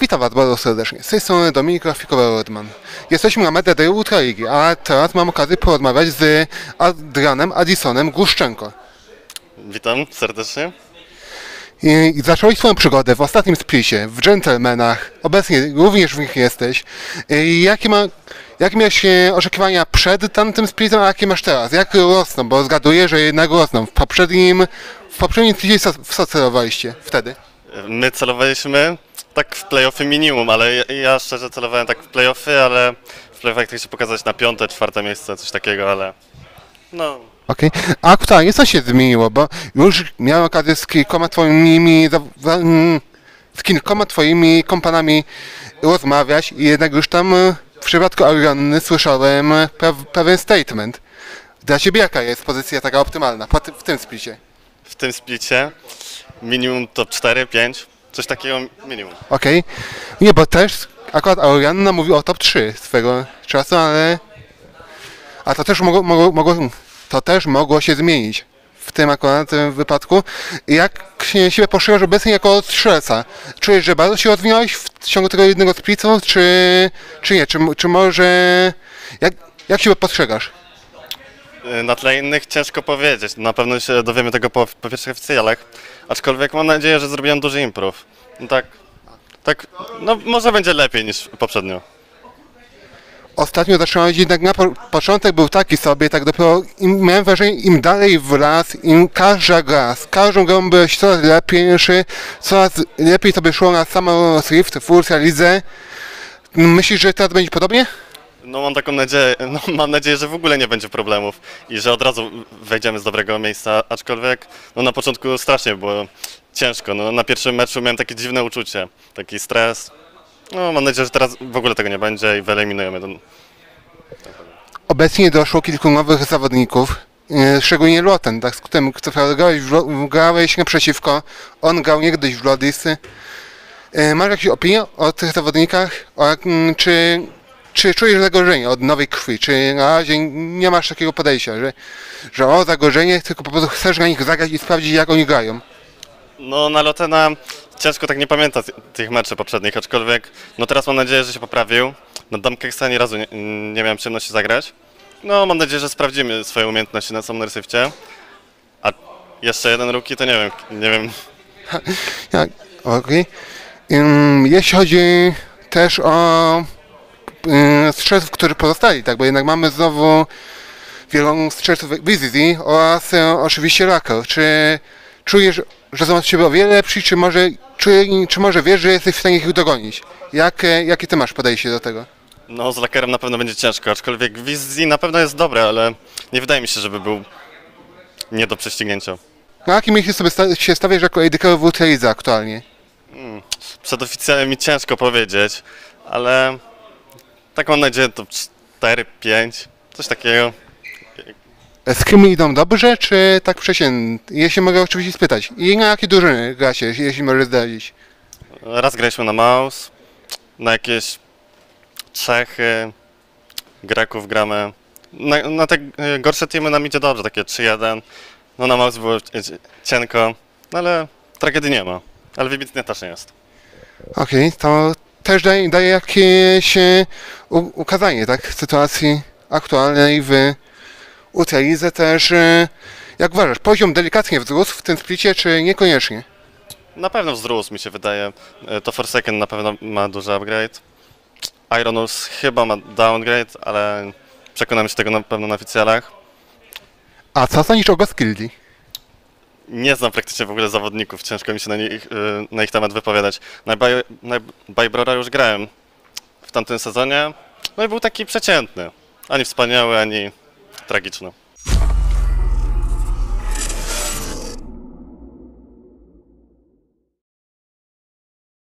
Witam Was bardzo serdecznie. Z tej strony Dominik Rafikowa-Rodman. Jesteśmy na Media Day Ultraligi, a teraz mam okazję porozmawiać z Adrianem Addisonem Głuszczenko. Witam serdecznie. I zacząłeś swoją przygodę w ostatnim splicie, w Gentlemanach. Obecnie również w nich jesteś. Jakie miałeś oczekiwania przed tamtym splitem, a jakie masz teraz? Jak rosną? Bo zgaduję, że jednak rosną. W poprzednim splicie w co celowaliście wtedy? My celowaliśmy tak w play-offy minimum, ale ja szczerze celowałem tak w play-offy, ale w play-offach chcę się pokazać na 5., 4. miejsce, coś takiego, ale no... Okej. A aktualnie co się zmieniło? Bo już miałem okazję z kilkoma twoimi kompanami rozmawiać i jednak już tam w przypadku Arianny słyszałem pewien statement. Dla ciebie jaka jest pozycja taka optymalna w tym splicie? W tym splicie minimum top 4, 5, coś takiego minimum. Okej. Nie, bo też akurat Arianna mówi o top 3 swego czasu, ale... A to też mogło się zmienić w tym akurat wypadku. Jak siebie postrzegasz obecnie jako strzelca? Czujesz, że bardzo się rozwinąłeś w ciągu tego jednego splitu, czy nie? Czy może... Jak siebie postrzegasz? Na tle innych ciężko powiedzieć, na pewno się dowiemy tego po pierwszych oficjalach, aczkolwiek mam nadzieję, że zrobiłem duży improve. No tak, no może będzie lepiej niż poprzednio. Ostatnio zaczynałeś jednak początek był taki sobie, tak dopiero miałem wrażenie, im dalej w las, im każda gra, z każdą grą byłeś coraz lepiej sobie szło na samą Rift, Furcia, Lidze. Myślisz, że teraz będzie podobnie? No mam taką nadzieję, mam nadzieję, że w ogóle nie będzie problemów i że od razu wejdziemy z dobrego miejsca, aczkolwiek no na początku strasznie było ciężko, no na pierwszym meczu miałem takie dziwne uczucie, taki stres. No mam nadzieję, że teraz w ogóle tego nie będzie i wyeliminujemy ten. Obecnie doszło kilku nowych zawodników, szczególnie Loten, tak, z którym grałeś naprzeciwko, on grał niegdyś w Lodisy. Masz jakieś opinie o tych zawodnikach? Czy czujesz zagrożenie od nowej krwi? Czy na razie nie masz takiego podejścia, że o zagrożenie, tylko po prostu chcesz na nich zagrać i sprawdzić, jak oni grają? No na Lotena ciężko tak nie pamiętać tych meczów poprzednich, aczkolwiek no teraz mam nadzieję, że się poprawił. Na Damkeksa ani razu nie miałem przyjemności zagrać. No mam nadzieję, że sprawdzimy swoje umiejętności na Summoner Siftie. A jeszcze jeden rookie to nie wiem. Okej. Jeśli chodzi też o strzelców, którzy pozostali, tak, bo jednak mamy znowu wielu strzelców VZZ oraz oczywiście Raker. Czy czujesz, że są od ciebie o wiele lepsi, czy może wiesz, że jesteś w stanie ich dogonić? Jakie ty masz podejście do tego? No z Lakerem na pewno będzie ciężko, aczkolwiek VZZ na pewno jest dobre, ale nie wydaje mi się, żeby był nie do prześcignięcia. Na jakim miejscu sobie się stawiasz jako ADC w Ultralidze aktualnie? Przed oficjalem mi ciężko powiedzieć, ale tak mam nadzieję to 4, 5, coś takiego. Skrimy idą dobrze, czy tak przeciętnie? Jeśli mogę oczywiście spytać. I na jakie drużyny gracie, jeśli możesz zdradzić? Raz graliśmy na Mouse, na jakieś Czechy, Greków gramy. Na te gorsze teamy nam idzie dobrze, takie 3-1. No na Mouse było cienko, no ale tragedii nie ma, ale wybitnie też nie jest. Okej, to też daje jakieś ukazanie, tak, sytuacji aktualnej w Ultralidze też. Jak uważasz, poziom delikatnie wzrósł w tym splicie, czy niekoniecznie? Na pewno wzrósł, mi się wydaje. To Forsaken na pewno ma duży upgrade. Ironus chyba ma downgrade, ale przekonamy się tego na pewno na oficjalach. A co sądzisz o Goskildi? Nie znam praktycznie w ogóle zawodników, ciężko mi się na ich temat wypowiadać. Na Bybrora już grałem w tamtym sezonie, no i był taki przeciętny. Ani wspaniały, ani tragiczny.